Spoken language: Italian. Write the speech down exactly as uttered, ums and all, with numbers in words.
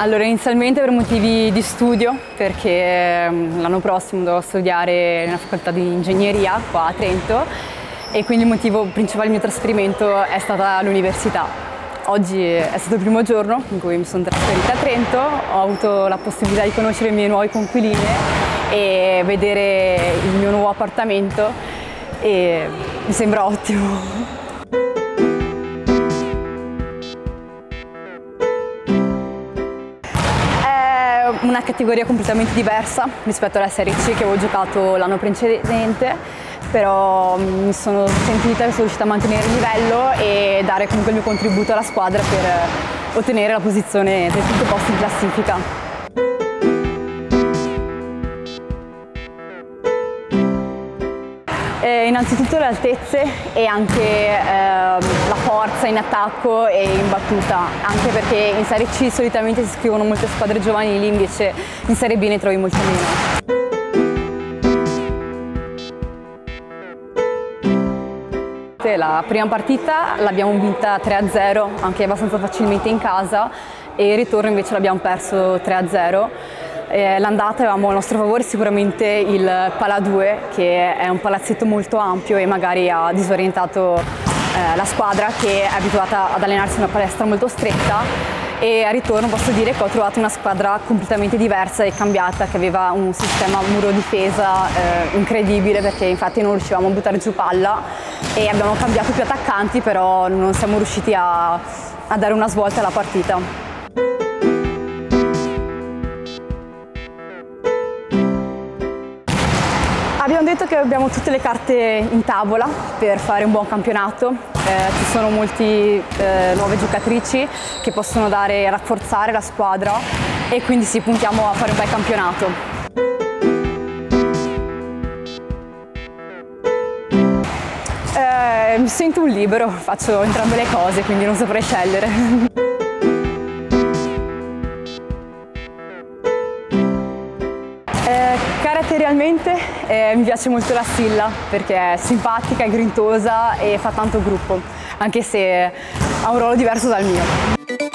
Allora, inizialmente per motivi di studio, perché l'anno prossimo dovrò studiare nella facoltà di ingegneria qua a Trento e quindi il motivo principale del mio trasferimento è stata l'università. Oggi è stato il primo giorno in cui mi sono trasferita a Trento, ho avuto la possibilità di conoscere i miei nuovi coinquilini e vedere il mio nuovo appartamento e mi sembra ottimo. Una categoria completamente diversa rispetto alla Serie C che avevo giocato l'anno precedente, però mi sono sentita che sono riuscita a mantenere il livello e dare comunque il mio contributo alla squadra per ottenere la posizione del quinto posto in classifica. Eh, innanzitutto le altezze e anche eh, la forza in attacco e in battuta, anche perché in Serie C solitamente si iscrivono molte squadre giovanili, invece in Serie B ne trovi molto meno. La prima partita l'abbiamo vinta tre a zero, anche abbastanza facilmente in casa, e il ritorno invece l'abbiamo perso tre a zero. L'andata avevamo a nostro favore sicuramente il Pala due, che è un palazzetto molto ampio e magari ha disorientato eh, la squadra, che è abituata ad allenarsi in una palestra molto stretta, e al ritorno posso dire che ho trovato una squadra completamente diversa e cambiata, che aveva un sistema muro-difesa eh, incredibile, perché infatti non riuscivamo a buttare giù palla e abbiamo cambiato più attaccanti, però non siamo riusciti a, a dare una svolta alla partita. Abbiamo detto che abbiamo tutte le carte in tavola per fare un buon campionato, eh, ci sono molte eh, nuove giocatrici che possono dare, rafforzare la squadra e quindi sì, puntiamo a fare un bel campionato. Eh, mi sento un libero, faccio entrambe le cose, quindi non saprei scegliere. Caratterialmente eh, mi piace molto la Silla, perché è simpatica, è grintosa e fa tanto gruppo, anche se ha un ruolo diverso dal mio.